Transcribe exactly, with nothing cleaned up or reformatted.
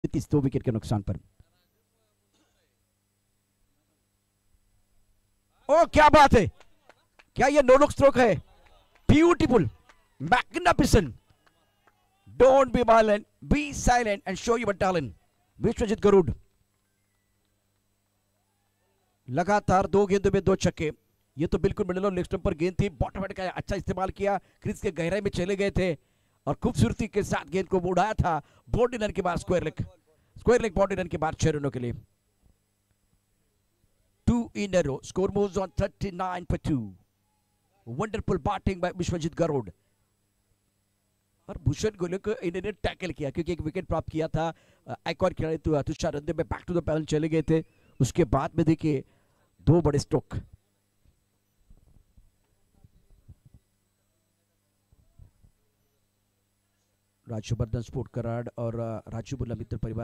तीस दो विकेट के नुकसान पर। ओ क्या बात है, क्या ये नो लुक स्ट्रोक है? Beautiful, magnificent. Don't be violent, be silent and show your talent. Vishwajeet Garud लगातार दो गेंदों में दो छक्के। ये तो बिल्कुल मिडल और लेग स्टंप पर गेंद थी, बॉटम हेड का अच्छा इस्तेमाल किया, क्रीज के गहराई में चले गए थे और खूबसूरती के साथ गेंद को उड़ाया था। बाउंड्री रन के बाद square leg, square leg boundary run के बाद छह रनों के लिए। Two in a row. Score moves on thirty-nine for two. Wonderful batting by Vishwajeet Garud. और भूषण गोले को इन्होंने टैकल किया क्योंकि एक विकेट प्राप्त किया था। एक और खिलाड़ी तो तुषार रंदे में बैक टू द पैनल चले गए थे। उसके बाद में देखिए दो बड़े स्ट्रोक। राजवर्धन स्पोर्ट कराड़ और राजू बुल्ला मित्र परिवार